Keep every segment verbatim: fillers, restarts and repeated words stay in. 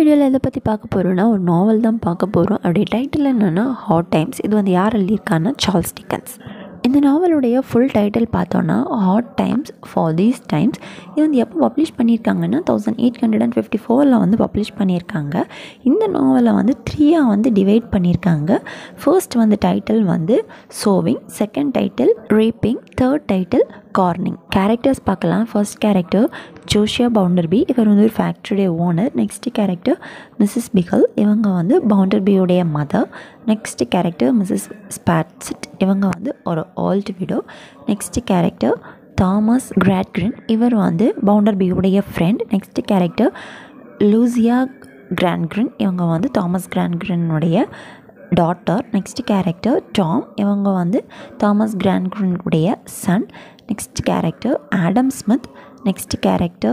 வீடியோவில் எதை பற்றி பார்க்க போகிறோன்னா ஒரு நாவல் தான் பார்க்க போகிறோம். அப்படியே டைட்டில் என்னென்னா ஹாட் டைம்ஸ். இது வந்து யார் எழுதியிருக்காங்கன்னா சார்ல்ஸ் டிக்கன்ஸ். இந்த நாவலுடைய ஃபுல் டைட்டில் பார்த்தோன்னா hard times for these times. இது வந்து எப்போ பப்ளிஷ் பண்ணியிருக்காங்கன்னா thousand eight hundred and fifty ஃபோரில் வந்து பப்ளிஷ் பண்ணியிருக்காங்க. இந்த நாவலை வந்து த்ரீயாக வந்து டிவைட் பண்ணியிருக்காங்க. ஃபர்ஸ்ட் வந்து டைட்டில் வந்து sowing, second title reaping, third title garnering. Characters பார்க்கலாம். ஃபர்ஸ்ட் கேரக்டர் ஜோஷியா பவுண்டர்பி, இவர் வந்து ஒரு ஃபேக்ட்ரியுடைய owner. Next character Mrs Pegler, இவங்க வந்து பவுண்டர்பியோடைய mother. Next character Mrs Sparsit, இவங்க வந்து ஒரு old widow. Next character Thomas Gradgrind, இவர் வந்து பவுண்டர்பியோடைய friend. Next character Louisa Gradgrind, இவங்க வந்து தாமஸ் கிராண்ட்கிரினுடைய டாட்டர். நெக்ஸ்ட் கேரக்டர் டாம், இவங்க வந்து தாமஸ் கிராண்ட்கிரினுடைய son. Next character Adam Smith. Next character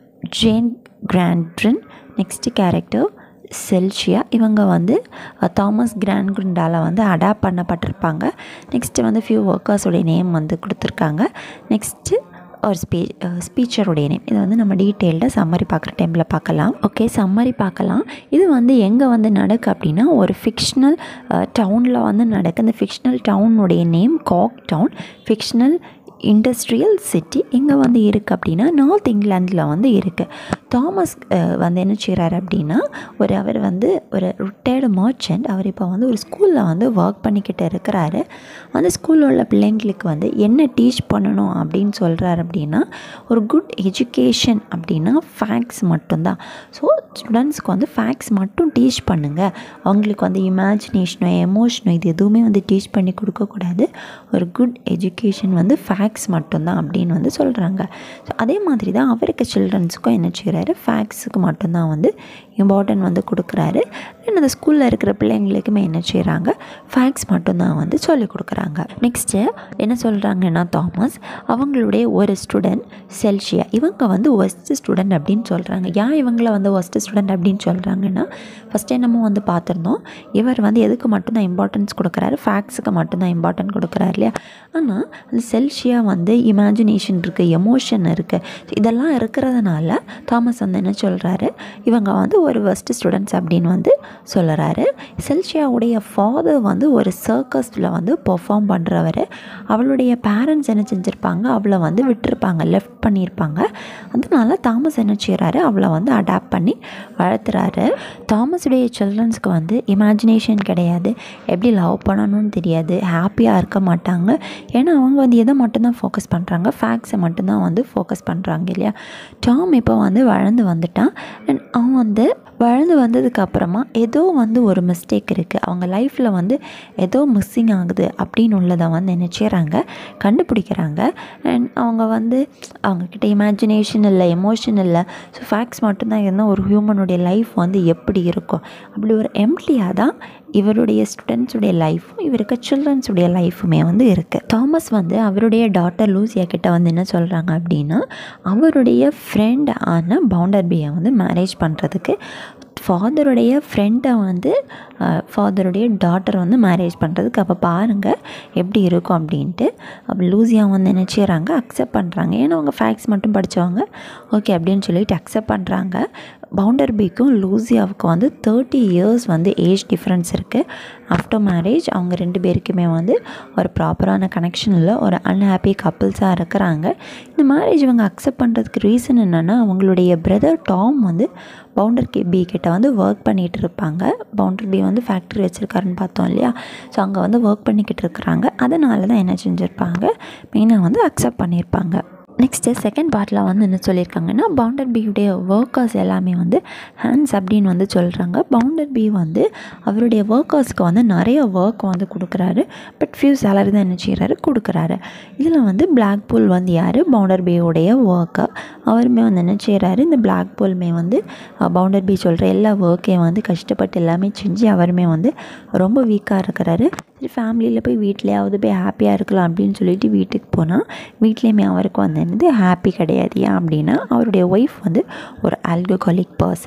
Jane Gradgrind. Next character Cecilia, இவங்க வந்து தாமஸ் கிராண்ட்கிரிண்டால் வந்து அடாப்ட் பண்ணப்பட்டிருப்பாங்க. நெக்ஸ்ட்டு வந்து ஃபியூ ஒர்க்கர்ஸோடைய நேம் வந்து கொடுத்துருக்காங்க. நெக்ஸ்ட்டு ஒரு ஸ்பீ ஸ்பீச்சருடைய நேம். இதை வந்து நம்ம டீட்டெயில்டாக சம்மரி பார்க்குற டைமில் பார்க்கலாம். ஓகே, சம்மரி பார்க்கலாம். இது வந்து எங்கே வந்து நடக்கு அப்படின்னா ஒரு ஃபிக்ஷனல் டவுனில் வந்து நடக்கு. அந்த ஃபிக்ஷனல் டவுனுடைய name Coketown. Fictional industrial city எங்கே வந்து இருக்குது அப்படின்னா நார்த் இங்கிலாந்தில் வந்து இருக்குது. தாமஸ் வந்து என்ன செய்கிறாரு அப்படின்னா ஒரு அவர் வந்து ஒரு ரிட்டையர்டு மர்ச்சன்ட். அவர் இப்போ வந்து ஒரு ஸ்கூலில் வந்து ஒர்க் பண்ணிக்கிட்டு இருக்கிறாரு. அந்த ஸ்கூலில் உள்ள பிள்ளைங்களுக்கு வந்து என்ன டீச் பண்ணணும் அப்படின்னு சொல்கிறாரு அப்படின்னா ஒரு குட் எஜுகேஷன் அப்படின்னா ஃபேக்ட்ஸ் மட்டும்தான். ஸோ ஸ்டூடெண்ட்ஸ்க்கு வந்து ஃபேக்ட்ஸ் மட்டும் டீச் பண்ணுங்கள். அவங்களுக்கு வந்து இமேஜினேஷனோ எமோஷனோ இது எதுவுமே வந்து டீச் பண்ணி கொடுக்கக்கூடாது. ஒரு குட் எஜுகேஷன் வந்து ஃபேக்ட்ஸ் மட்டும்தான் அப்படின்னு வந்து சொல்கிறாங்க. ஸோ அதே மாதிரி தான் அவருக்கு சில்ட்ரன்ஸுக்கும் என்ன செய்கிறாரு, ஃபேக்ட்ஸுக்கு மட்டும்தான் வந்து இம்பார்ட்டன்ட் வந்து கொடுக்குறாரு. அண்ட் அந்த ஸ்கூலில் இருக்கிற பிள்ளைங்களுக்குமே என்ன செய்கிறாங்க, ஃபேக்ட்ஸ் மட்டும்தான் வந்து சொல்லிக் கொடுக்குறாங்க. நெக்ஸ்ட்டு என்ன சொல்கிறாங்கன்னா தாமஸ் அவங்களுடைய ஒரு ஸ்டூடெண்ட் செல்ஷியா, இவங்க வந்து ஒஸ்ட் ஸ்டூடெண்ட் அப்படின்னு சொல்கிறாங்க. ஏன் இவங்களை வந்து ஒஸ்ட் ஸ்டூடெண்ட் அப்படின்னு சொல்கிறாங்கன்னா ஃபஸ்ட்டே நம்ம வந்து பார்த்துருந்தோம், இவர் வந்து எதுக்கு மட்டும்தான் இம்பார்ட்டன்ஸ் கொடுக்குறாரு, ஃபேக்ட்ஸுக்கு மட்டும்தான் இம்பார்ட்டன்ட் கொடுக்குறாரு இல்லையா. ஆனால் அந்த செல்ஷியா வந்து இமேஜினேஷன் இருக்குது, எமோஷன் இருக்குது. இதெல்லாம் இருக்கிறதுனால தாமஸ் வந்து என்ன சொல்கிறாரு, இவங்க வந்து ஒரு ஒஸ்ட் ஸ்டூடெண்ட்ஸ் அப்படின்னு வந்து சொல்கிறாரு. செல்ஷியாவுடைய ஃபாதர் வந்து ஒரு சர்க்கஸில் வந்து பெர்ஃபார்ம் பண்ணுறவர். அவளுடைய பேரண்ட்ஸ் என்ன செஞ்சுருப்பாங்க, அவளை வந்து விட்டுருப்பாங்க, லெஃப்ட் பண்ணியிருப்பாங்க. அதனால தாமஸ் என்ன செய்கிறாரு, அவளை வந்து அடாப்ட் பண்ணி வளர்த்துறாரு. தாமஸுடைய சில்ட்ரன்ஸ்க்கு வந்து இமேஜினேஷன் கிடையாது, எப்படி லவ் பண்ணணும்னு தெரியாது, ஹாப்பியாக இருக்க மாட்டாங்க. ஏன்னா அவங்க வந்து எதை மட்டும்தான் ஃபோக்கஸ் பண்ணுறாங்க, ஃபேக்ட்ஸை மட்டும்தான் வந்து ஃபோக்கஸ் பண்ணுறாங்க இல்லையா. டாம் இப்போ வந்து வளர்ந்து வந்துட்டான். அண்ட் அவன் வந்து வளர்ந்து வந்ததுக்கப்புறமா ஏதோ வந்து ஒரு மிஸ்டேக் இருக்குது, அவங்க லைஃப்பில் வந்து ஏதோ மிஸ்ஸிங் ஆகுது அப்படின்னு உள்ளதை வந்து என்ன செய்கிறாங்க, கண்டுபிடிக்கிறாங்க. அண்ட் அவங்க வந்து அவங்கக்கிட்ட இமேஜினேஷன் இல்லை, எமோஷன் இல்லை, ஸோ ஃபேக்ட்ஸ் மட்டும்தான் இருந்தால் ஒரு ஹியூமனுடைய லைஃப் வந்து எப்படி இருக்கும், அப்படி ஒரு எம்ப்டியாக தான் இவருடைய ஸ்டூடெண்ட்ஸுடைய லைஃப்பும் இவருக்கு சில்ட்ரன்ஸுடைய லைஃபுமே வந்து இருக்குது. தாமஸ் வந்து அவருடைய டாட்டர் லூசியா கிட்ட வந்து என்ன சொல்கிறாங்க அப்படின்னா அவருடைய ஃப்ரெண்ட் ஆன பவுண்டர்பியை வந்து மேரேஜ் பண்ணுறதுக்கு ஃபாதருடைய ஃப்ரெண்டை வந்து ஃபாதருடைய டாட்டர் வந்து மேரேஜ் பண்ணுறதுக்கு அப்போ பாருங்கள் எப்படி இருக்கும் அப்படின்ட்டு. அப்போ லூசியா வந்து என்ன செய்கிறாங்க, அக்செப்ட் பண்ணுறாங்க. ஏன்னா அவங்க ஃபேக்ட்ஸ் மட்டும் படித்தவங்க, ஓகே அப்படின்னு சொல்லிட்டு அக்செப்ட் பண்ணுறாங்க. பவுண்டர்பிக்கும் லூசியாவுக்கும் வந்து தேர்ட்டி இயர்ஸ் வந்து ஏஜ் டிஃப்ரென்ஸ் இருக்குது. ஆஃப்டர் மேரேஜ் அவங்க ரெண்டு பேருக்குமே வந்து ஒரு ப்ராப்பரான கனெக்ஷன் இல்லை, ஒரு அன்ஹாப்பி கப்புள்ஸாக இருக்கிறாங்க. இந்த மேரேஜ் இவங்க அக்செப்ட் பண்ணுறதுக்கு ரீசன் என்னென்னா அவங்களுடைய பிரதர் டாம் வந்து பவுண்டர் கே பி கிட்ட வந்து ஒர்க் பண்ணிகிட்டு இருப்பாங்க. பவுண்டர் பி வந்து ஃபேக்ட்ரி வச்சுருக்காருன்னு பார்த்தோம் இல்லையா. ஸோ அங்கே வந்து ஒர்க் பண்ணிக்கிட்டு இருக்கிறாங்க. அதனால தான் என்ன செஞ்சுருப்பாங்க, மெயினாக வந்து அக்செப்ட் பண்ணியிருப்பாங்க. நெக்ஸ்ட்டு செகண்ட் பார்ட்டில் வந்து என்ன சொல்லியிருக்காங்கன்னா பவுண்டர் பியுடைய ஒர்க்கர்ஸ் எல்லாமே வந்து ஹேண்ட்ஸ் அப்படின்னு வந்து சொல்கிறாங்க. பவுண்டர் பி வந்து அவருடைய ஒர்க்கர்ஸ்க்கு வந்து நிறைய ஒர்க் வந்து கொடுக்குறாரு. பட் ஃபியூ சேலரி தான் என்ன செய்கிறாரு, கொடுக்குறாரு. இதில் வந்து பிளாக் பூல் வந்து யார், பவுண்டர் பியுடைய ஒர்க்கர். அவருமே வந்து என்ன செய்கிறாரு, இந்த பிளாக் பூலுமே வந்து பவுண்டர் பி சொல்கிற எல்லா ஒர்க்கையும் வந்து கஷ்டப்பட்டு எல்லாமே செஞ்சு அவருமே வந்து ரொம்ப வீக்காக இருக்கிறாரு. சரி ஃபேமிலியில் போய் வீட்லேயாவது போய் ஹாப்பியாக இருக்கலாம் அப்படின்னு சொல்லிட்டு வீட்டுக்கு போனால் வீட்லேயுமே அவருக்கு வந்து என்னது ஹாப்பி கிடையாது. ஏன் அப்படின்னா அவருடைய ஒய்ஃப் வந்து ஒரு ஆல்கஹாலிக் பர்சன்.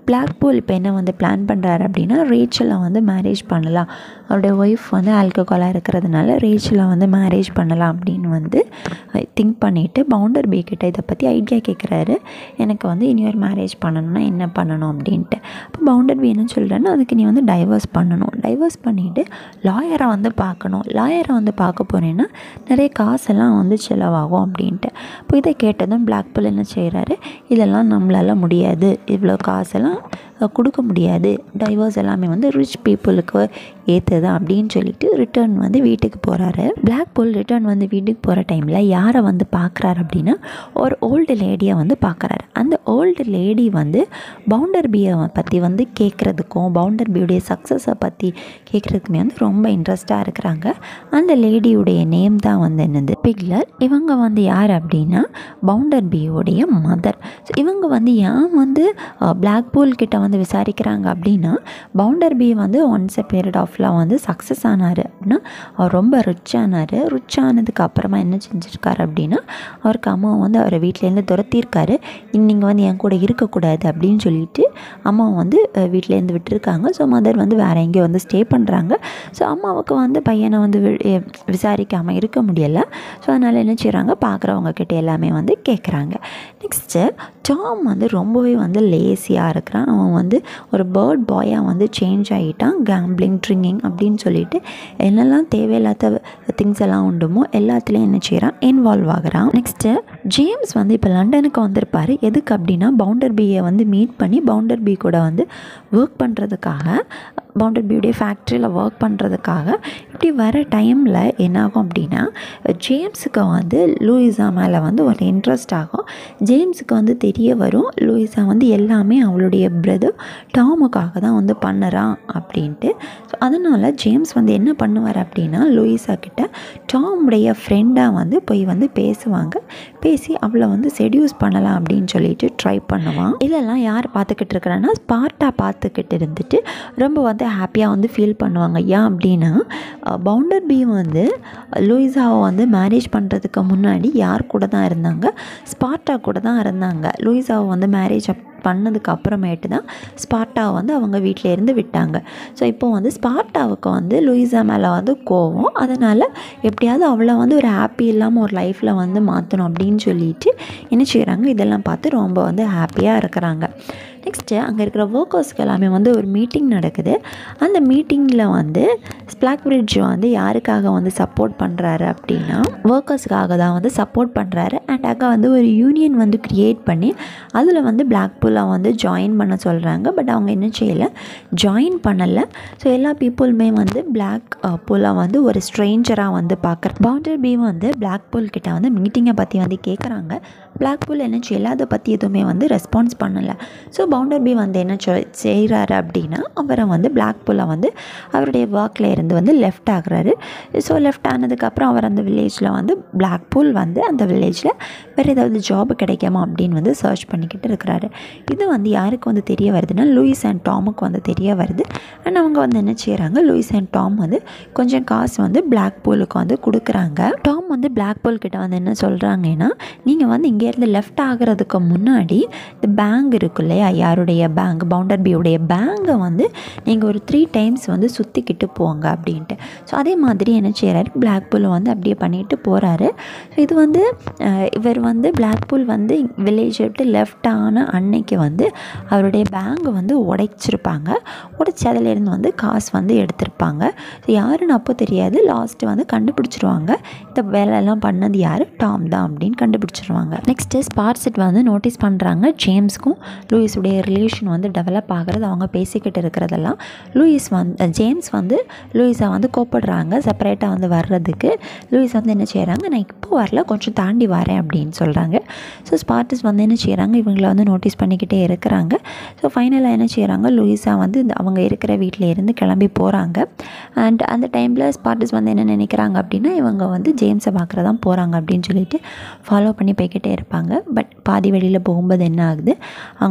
பிளாக் பூல் இப்போ என்ன வந்து பிளான் பண்ணுறாரு அப்படின்னா ரேச்சலை வந்து மேரேஜ் பண்ணலாம், அவருடைய ஒய்ஃப் வந்து ஆல்கஹாலாக இருக்கிறதுனால ரேச்சலை வந்து மேரேஜ் பண்ணலாம் அப்படின்னு வந்து திங்க் பண்ணிவிட்டு பவுண்டர் பீ கிட்ட இதை பற்றி ஐடியா கேட்குறாரு. எனக்கு வந்து இனி ஒரு மேரேஜ் பண்ணணும்னா என்ன பண்ணணும் அப்படின்ட்டு. அப்போ பவுண்டர் பீ என்ன சொல்கிறேன்னா அதுக்கு நீ வந்து டைவர்ஸ் பண்ணணும், டைவர்ஸ் பண்ணிவிட்டு லாயரை வந்து பார்க்கணும், லாயரை வந்து பார்க்க போனேன்னா நிறைய காசெல்லாம் வந்து செலவாகும் அப்படின்ட்டு. இப்போ இதை கேட்டதும் பிளாக் பூல் என்ன செய்கிறாரு, இதெல்லாம் நம்மளால் முடியாது, இவ்வளோ காசெல்லாம் கொடுக்க முடியாது, டைவர்ஸ் எல்லாமே வந்து ரிச் பீப்புளுக்கு ஏற்றுது அப்படின்னு சொல்லிட்டு ரிட்டர்ன் வந்து வீட்டுக்கு போகிறாரு. பிளாக் பூல் ரிட்டர்ன் வந்து வீட்டுக்கு போகிற டைமில் யாரை வந்து பார்க்குறாரு அப்படின்னா ஒரு ஓல்டு லேடியை வந்து பார்க்குறாரு. அந்த ஓல்டு லேடி வந்து பவுண்டர் பீயை பற்றி வந்து கேட்குறதுக்கும் பவுண்டர் பீயுடைய சக்ஸஸை பற்றி கேட்குறதுக்குமே வந்து ரொம்ப இன்ட்ரெஸ்டாக இருக்கிறாங்க. அந்த லேடியுடைய நேம் தான் வந்து என்னது பிக்லர். இவங்க வந்து யார் அப்படின்னா பவுண்டர் பீயோடைய மதர். ஸோ இவங்க வந்து ஏன் வந்து பிளாக் பூல் கிட்ட வந்து விசாரிக்கிறாங்க அப்படின்னா பவுண்டர் பீ வந்து ஒன்ஸ் எ பீரியட் ஆஃப்ல வந்து சக்ஸஸ் ஆனார் அப்படின்னா அவர் ரொம்ப ரிச் ஆனார். ரிச் ஆனதுக்கு அப்புறமா என்ன செஞ்சுருக்காரு அப்படின்னா அவருக்கு அம்மா வந்து அவரை வீட்டிலேருந்து துரத்திருக்காரு. நீங்கள் வந்து என் கூட இருக்கக்கூடாது அப்படின்னு சொல்லிட்டு அம்மா வந்து வீட்டிலேருந்து விட்டுருக்காங்க. ஸோ மதர் வந்து வேறு எங்கேயோ வந்து ஸ்டே பண்ணுறாங்க. ஸோ அம்மாவுக்கு வந்து பையனை வந்து விசாரிக்காமல் இருக்க முடியலை. ஸோ அதனால் என்ன செய்கிறாங்க, பார்க்குறவங்க கிட்ட எல்லாமே வந்து கேட்குறாங்க. நெக்ஸ்ட்டு டாம் வந்து ரொம்பவே வந்து லேசியாக இருக்கிறான். அவன் வந்து ஒரு பேர்ட் பாயாக வந்து சேஞ்ச் ஆகிட்டான். கேம்பிளிங், ட்ரிங்கிங் அப்படின்னு சொல்லிட்டு என்னெல்லாம் தேவையில்லாத திங்ஸ் எல்லாம் உண்டுமோ எல்லாத்துலேயும் என்ன செய்கிறான், இன்வால்வ் ஆகிறான். நெக்ஸ்ட்டு ஜேம்ஸ் வந்து இப்போ லண்டனுக்கு வந்திருப்பார். எதுக்கு அப்படின்னா பவுண்டர் பீயை வந்து மீட் பண்ணி பவுண்டர் பீ கூட வந்து ஒர்க் பண்ணுறதுக்காக, பவுண்டர் பீயுடைய ஃபேக்ட்ரியில் ஒர்க் பண்ணுறதுக்காக. இப்படி வர டைமில் என்னாகும் அப்படின்னா ஜேம்ஸுக்கு வந்து லூயிஸா மேலே வந்து ஒரு இன்ட்ரெஸ்ட் ஆகும். ஜேம்ஸுக்கு வந்து தெரிய வரும் லூயிஸா வந்து எல்லாமே அவளுடைய பிரதர் டாமுக்காக தான் வந்து பண்ணுறான் அப்படின்ட்டு. ஸோ அதனால் ஜேம்ஸ் வந்து என்ன பண்ணுவார் அப்படின்னா லூயிஸா கிட்ட டாமுடைய ஃப்ரெண்டாக வந்து போய் வந்து பேசுவாங்க. பேசி அவளை வந்து செடியூஸ் பண்ணலாம் அப்படின்னு சொல்லிட்டு ட்ரை பண்ணுவான். இதெல்லாம் யார் பார்த்துக்கிட்டு இருக்கிறான்னா ஸ்பார்ட்டா பார்த்துக்கிட்டு இருந்துட்டு ரொம்ப வந்து ஹாப்பியாக வந்து ஃபீல் பண்ணுவாங்க. ஏன் அப்படின்னா பவுண்டர் பீ வந்து லூயிஸாவை வந்து மேரேஜ் பண்ணுறதுக்கு முன்னாடி யார் கூட தான் இருந்தாங்க, ஸ்பார்ட்டா கூட தான் இருந்தாங்க. லூயிஸாவை வந்து மேரேஜ் பண்ணதுக்கு அப்புறமேட்டு தான் ஸ்பார்ட்டாவை வந்து அவங்க வீட்டில் இருந்து விட்டாங்க. ஸோ இப்போ வந்து ஸ்பார்ட்டாவுக்கு வந்து லூயிஸா மேலே வந்து கோவம். அதனால் எப்படியாவது அவளை வந்து ஒரு ஹாப்பி இல்லாமல் ஒரு லைஃப்பில் வந்து மாற்றணும் அப்படின்னு சொல்லிட்டு என்ன செய்கிறாங்க, இதெல்லாம் பார்த்து ரொம்ப வந்து ஹாப்பியாக இருக்கிறாங்க. நெக்ஸ்ட்டு அங்கே இருக்கிற ஒர்க்கர்ஸ்க்கு எல்லாமே வந்து ஒரு மீட்டிங் நடக்குது. அந்த மீட்டிங்கில் வந்து ஸ்பிளாக் பிரிட்ஜ் வந்து யாருக்காக வந்து சப்போர்ட் பண்ணுறாரு அப்படின்னா ஒர்க்கர்ஸுக்காக தான் வந்து சப்போர்ட் பண்ணுறாரு. அண்ட் அங்கே வந்து ஒரு யூனியன் வந்து க்ரியேட் பண்ணி அதில் வந்து பிளாக் பூலை வந்து ஜாயின் பண்ண சொல்கிறாங்க. பட் அவங்க என்ன செய்யலை, ஜாயின் பண்ணலை. ஸோ எல்லா பீப்புளுமே வந்து பிளாக் பூலை வந்து ஒரு ஸ்ட்ரேஞ்சராக வந்து பார்க்குற பவுண்டர் பீ வந்து பிளாக் பூல் கிட்ட வந்து மீட்டிங்கை பற்றி வந்து கேட்குறாங்க. பிளாக் பூல் என்ன செய்யலை, அதை பற்றி எதுவுமே வந்து ரெஸ்பான்ஸ் பண்ணலை. ஸோ பவுண்டர் பீ வந்து என்ன சொ செய்கிறாரு அப்படின்னா அவரை வந்து பிளாக் பூலை வந்து அவருடைய ஒர்க்கில் இருந்து வந்து லெஃப்ட் ஆகுறாரு. ஸோ லெஃப்ட் ஆனதுக்கப்புறம் அவர் அந்த வில்லேஜில் வந்து பிளாக் பூல் வந்து அந்த வில்லேஜில் வேறு ஏதாவது ஜாப் கிடைக்குமா அப்படின்னு வந்து சர்ச் பண்ணிக்கிட்டு இருக்கிறாரு. இது வந்து யாருக்கு வந்து தெரிய வருதுன்னா லூயிஸ் அண்ட் டாமுக்கு வந்து தெரிய வருது. அண்ட் அவங்க வந்து என்ன செய்கிறாங்க, லூயிஸ் அண்ட் டாம் வந்து கொஞ்சம் காசு வந்து பிளாக் பூலுக்கு வந்து கொடுக்குறாங்க. டாம் வந்து பிளாக் பூல் கிட்ட வந்து என்ன சொல்கிறாங்கன்னா நீங்கள் வந்து இங்கேருந்து லெஃப்ட் ஆகிறதுக்கு முன்னாடி இந்த பேங்க் இருக்கு இல்லையா, யாருடைய பேங்க், பவுண்டர் பீயுடைய பேங்கை வந்து நீங்கள் ஒரு த்ரீ டைம்ஸ் வந்து சுற்றிக்கிட்டு போங்க அப்படின்ட்டு. ஸோ அதே மாதிரி என்ன செய்கிறாரு, பிளாக் பூல் வந்து அப்படியே பண்ணிட்டு போகிறாரு. ஸோ இது வந்து இவர் வந்து பிளாக் பூல் வந்து வில்லேஜை விட்டு லெஃப்ட் ஆன அன்னைக்கு வந்து அவருடைய பேங்கை வந்து உடைச்சிருப்பாங்க. உடைச்சி அதிலேருந்து வந்து காசு வந்து எடுத்திருப்பாங்க. ஸோ யாருன்னு அப்போ தெரியாது. லாஸ்ட்டு வந்து கண்டுபிடிச்சிருவாங்க இந்த வேலையெல்லாம் பண்ணது யார், டாம் தான் அப்படின்னு கண்டுபிடிச்சிருவாங்க. நெக்ஸ்ட்டு ஸ்பார்ட்ஸிட் வந்து நோட்டீஸ் பண்ணுறாங்க ஜேம்ஸ்க்கும் லூயிஸுடைய ரிலேஷன் வந்து டெவலப் ஆகிறது, அவங்க பேசிக்கிட்டு இருக்கிறதெல்லாம். லூயிஸ் வந்து ஜேம்ஸ் வந்து லூயிஸை வந்து கூப்பிடுறாங்க செப்பரேட்டாக வந்து வர்றதுக்கு. லூயிஸ் வந்து என்ன செய்கிறாங்க, நான் இப்போ வரல கொஞ்சம் தாண்டி வரேன் அப்படின்னு சொல்கிறாங்க. ஸோ ஸ்பார்ட்டஸ் வந்து என்ன செய்கிறாங்க, இவங்களை வந்து நோட்டீஸ் பண்ணிக்கிட்டே இருக்கிறாங்க. ஸோ ஃபைனலாக என்ன செய்கிறாங்க, லூயிஸா வந்து அவங்க இருக்கிற வீட்டில் இருந்து கிளம்பி போகிறாங்க. அண்ட் அந்த டைமில் ஸ்பார்ட்டஸ் வந்து என்ன நினைக்கிறாங்க அப்படின்னா இவங்க வந்து ஜேம்ஸை பார்க்குறதான் போகிறாங்க அப்படின்னு சொல்லிட்டு ஃபாலோ பண்ணி போய்கிட்டே இருப்பாங்க. பட் பாதி வழியில் போகும்போது என்ன ஆகுது, அவங்க வந்து லூயிஸா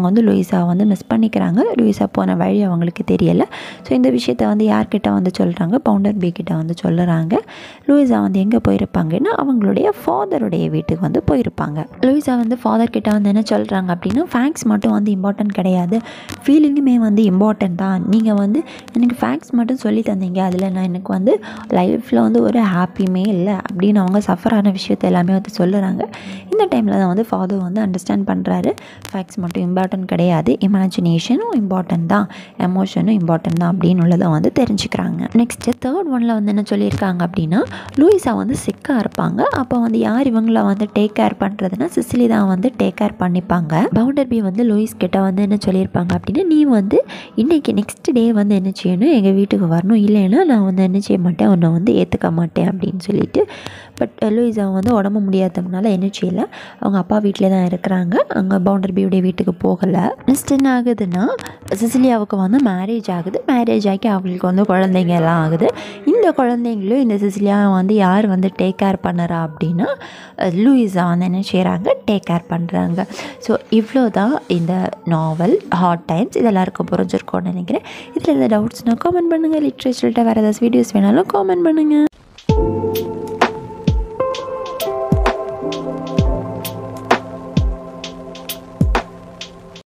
லூயிஸா வந்து மிஸ் பண்ணிக்கிறாங்க. லூயிஸா போன வழி அவங்களுக்கு தெரியலை. ஸோ இந்த விஷயத்த வந்து யார்கிட்ட வந்து சொல்கிறாங்க, பவுண்டர் பி கிட்ட வந்து சொல்லுறாங்க. லூயிஸா வந்து எங்கே போயிருப்பாங்கன்னா அவங்களுடைய ஃபாதருடைய வீட்டுக்கு வந்து போயிருப்பாங்க. லூயிஸா வந்து ஃபாதர் கிட்ட வந்து என்ன சொல்கிறாங்க அப்படின்னா, ஃபேக்ட்ஸ் மட்டும் வந்து இம்பார்ட்டன்ட் கிடையாது, ஃபீலிங்குமே வந்து இம்பார்ட்டன்ட் தான். நீங்கள் வந்து எனக்கு ஃபேக்ட்ஸ் மட்டும் சொல்லி தந்தீங்க, அதில் நான் எனக்கு வந்து லைஃப்பில் வந்து ஒரு ஹாப்பியுமே இல்லை அப்படின்னு அவங்க சஃபரான விஷயத்த எல்லாமே வந்து சொல்லுறாங்க. இந்த டைமில் தான் வந்து ஃபாதர் வந்து அண்டர்ஸ்டாண்ட் பண்ணுறாரு, ஃபேக்ட்ஸ் மட்டும் இம்பார்ட்டன்ட் கிடையாது, இமேஜினேஷனும் இம்பார்ட்டன்ட் தான், எமோஷனும் இம்பார்ட்டன்ட் தான் அப்படின்னு உள்ளதை வந்து தெரிஞ்சுக்கிறாங்க. நெக்ஸ்ட்டு தேர்ட் ஒனில் வந்து என்ன சொல்லியிருக்காங்க அப்படின்னா, லூயிஸா வந்து சிக்காக இருப்பாங்க. அப்போ வந்து யார் இவங்கள வந்து டேக் கேர் பண்ணுறதுன்னா சிசிலி தான் வந்து டேக் கேர் பண்ணிப்பாங்க. பவுண்டர் பி வந்து லூயிஸ் கிட்ட வந்து என்ன சொல்லியிருப்பாங்க அப்படின்னா, நீ வந்து இன்றைக்கி நெக்ஸ்ட் டே வந்து என்ன செய்யணும், எங்கள் வீட்டுக்கு வரணும், இல்லைன்னா நான் வந்து என்ன செய்ய மாட்டேன், உன்னை வந்து ஏற்றுக்க மாட்டேன் அப்படின்னு சொல்லிட்டு. பட் லூயிஸா வந்து உடம்பு முடியாததுனால என்ன செய்யலை, அவங்க அப்பா வீட்டிலே தான் இருக்கிறாங்க, அங்கே பவுண்டர் பியுடைய வீட்டுக்கு போகலை. நெக்ஸ்ட் என்ன ஆகுதுன்னா, சிசிலியாவுக்கு வந்து மேரேஜ் ஆகுது. மேரேஜ் ஆகி அவங்களுக்கு வந்து குழந்தைங்க எல்லாம் ஆகுது. இந்த குழந்தைங்களும் இந்த சிசிலியா வந்து யார் வந்து டேக் கேர் பண்ணுறா அப்படின்னா லூயிஸா வந்து என்ன செய்கிறாங்க, டேக் கேர் பண்ணுறாங்க. ஸோ இவ்வளோ தான் இந்த நாவல் ஹார்ட் டைம்ஸ். இது எல்லாருக்கும் புரிஞ்சிருக்கும்னு நினைக்கிறேன். இதில் எதாவது டவுட்ஸ்னால் காமெண்ட் பண்ணுங்கள். லிட்ரேச்சர்கிட்ட வேறு ஏதாச்சும் வீடியோஸ் வேணாலும் காமெண்ட் பண்ணுங்கள்.